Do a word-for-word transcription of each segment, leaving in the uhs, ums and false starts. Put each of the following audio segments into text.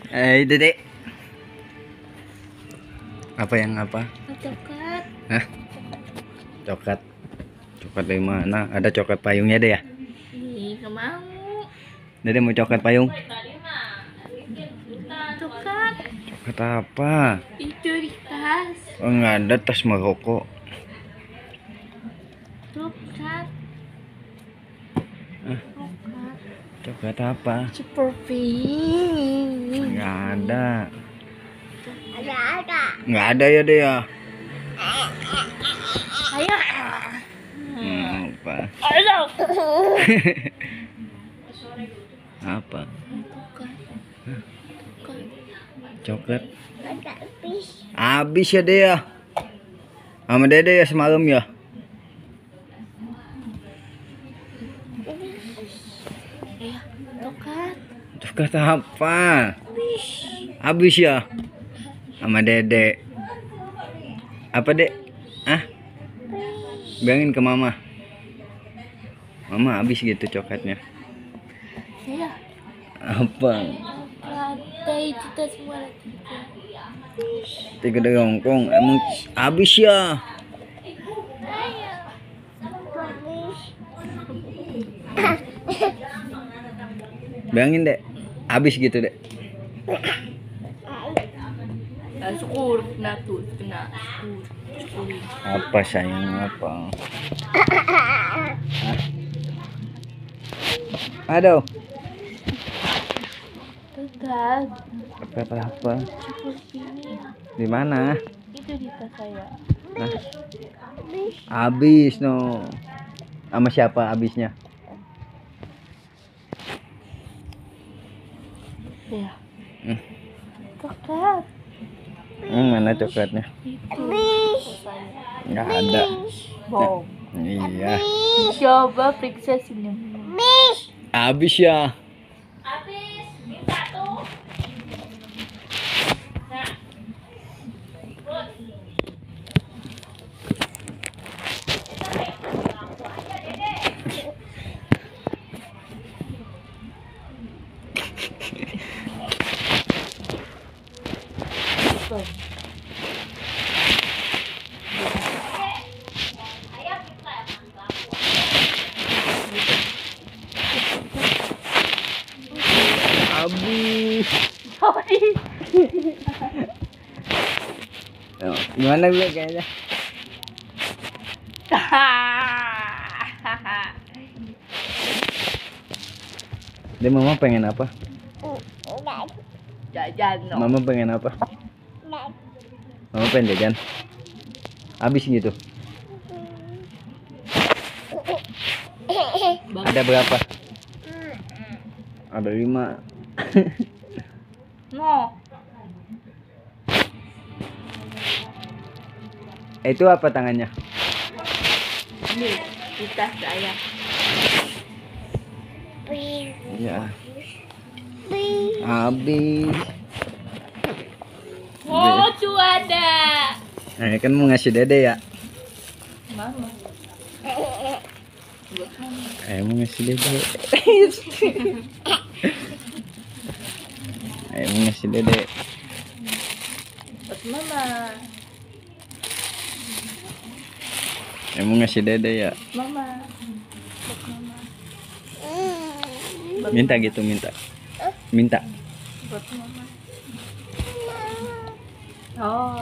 Eh, Dedek. Apa yang apa? Coklat. Hah? Coklat. Coklat dari mana? Ada coklat payungnya deh ya? Ih, nggak mau. Dedek mau coklat payung? Coklat. Coklat apa? Itu di tas. Oh, nggak ada tas merokok. Coklat. Hah? Coklat. Coklat apa? Super pink. Nggak ada. Ada ada. Nggak ada ya deh ya? Ayo. Hmm, apa? Ayo. Apa? Coklat. Coklat. Habis ya deh ya? Sama Dede ya semalam ya? Iya, coklat. Coklat apa? Habis ya? Sama Dede. Apa dek? Ah? Bilangin ke mama. Mama habis gitu coklatnya. Iya. Apa? Lantai kita semua Tiga dari Hongkong. Emang habis ya? Bilangin dek. Habis gitu dek. Syukur kena tuh kena syukur. Apa sayang apa? Hah? Aduh. Coklat. Apa apa? Super pink. Di mana? Itu di tas saya. Nah, habis no. Sama siapa habisnya? Iya. Hmm. Coklat. Hmm, mana coklatnya? Itu. Nggak ada. Bom. Iya. Coba periksa sini. Habis ya. Habis. Minta tuh. Nah. Habis. Habis. Oh, gimana gue kayaknya? Dia mama pengen apa? Jajan no. Mama pengen apa? Mama pengen jajan. Habis gitu. Ada berapa? Ada lima. No. Itu apa tangannya? Ini di tas saya. Ya. Habis. Oh, cuada. Nah, kan mau ngasih Dede ya? Mama. Eh, mau ngasih Dede. Eh, mau ngasih Dede. Buat mama. Eh, mau ngasih Dede ya? Mama. Buat mama. Minta gitu, minta. Minta. Buat mama. Oh.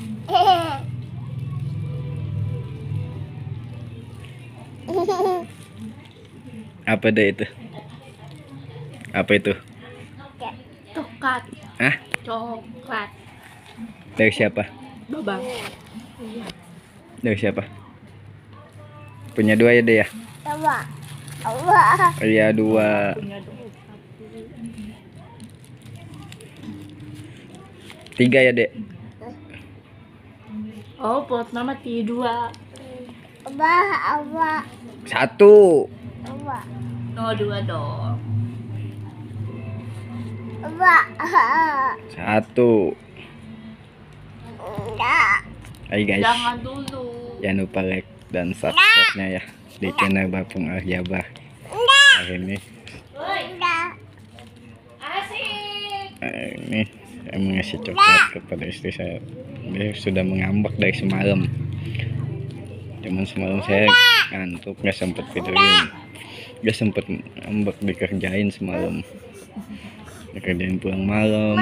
Apa deh itu? Apa itu? Coklat. Hah? Coklat. Dari siapa? Babang. Dari siapa? Punya dua ya deh ya? Iya dua. Punya dua. Tiga ya dek? Oh, buat mama tiga dua. Satu. No, dua dong. Satu. Hai guys. Jangan dulu. Jangan lupa like dan subscribe-nya ya di channel Bapung Aryabah. Hari ini Asik. Eh, ini saya mengasih coklat kepada istri saya. Dia sudah mengambek dari semalam. Cuman semalam saya ngantuk, nggak sempet videoin. Nggak sempet ngambek, dikerjain semalam. Dikerjain pulang malam.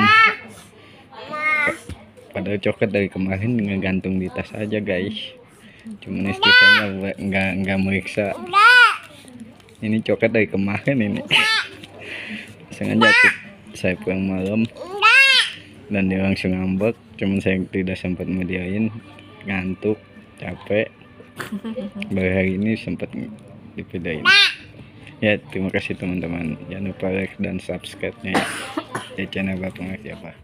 Padahal coklat dari kemarin ngegantung di tas aja guys. Cuman istri saya nggak nggak nggak meriksa. Ini coklat dari kemarin ini. Sengaja aku, saya pulang malam dan dia langsung ngambek. Cuman saya tidak sempat mediain, ngantuk, capek. Baru hari ini sempat dipedain. Ya terima kasih teman-teman. Jangan lupa like dan subscribe nya di channel Bapak Siapa.